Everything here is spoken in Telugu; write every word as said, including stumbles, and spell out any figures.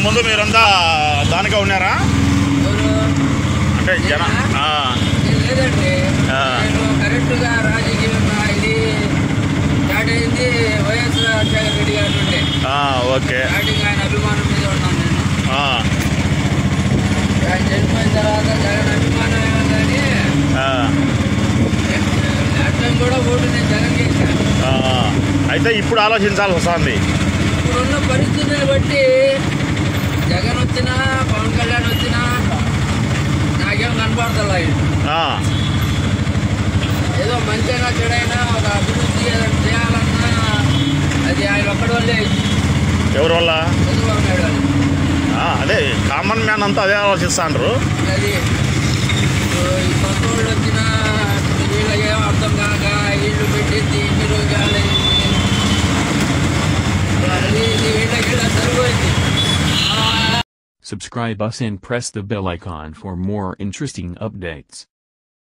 ముందు మీరంతా దానిగా ఉన్నారా అంటే జన లేదండి నేను కరెక్ట్గా రాజకీయంగా ఇది స్టార్ట్ అయింది వైఎస్ రాజశేఖర రెడ్డి గారి నుండి. ఓకే స్టార్టింగ్ ఆయన అభిమానం మీద ఉన్నాను నేను. ఆయన చనిపోయిన తర్వాత జగన్ అభిమానం కానీ అర్థం కూడా ఓటు నేను జగన్ చేశాను. అయితే ఇప్పుడు ఆలోచించాల్సి వస్తుంది. ఇప్పుడున్న పరిస్థితులను బట్టి జగన్ వచ్చినా పవన్ కళ్యాణ్ వచ్చినా నాకేం కనపడతలా. ఏదో మంచిగా చెడైనా ఒక అభివృద్ధి ఏదైనా చేయాలన్నా అది ఆయన ఒక్కడి వల్లే. ఎవరి వల్ల? చంద్రబాబు నాయుడు వాళ్ళు. అదే కామన్ మ్యాన్ అంతా అదే ఆలోచిస్తాండ్రు. అది ఈ కొత్త వాళ్ళు వచ్చినా వీళ్ళకి ఏం అర్థం కాక ఇల్లు పెట్టింది ఇన్ని రోజులు వీళ్ళకి సరిపోయింది. Subscribe us and press the bell icon for more interesting updates.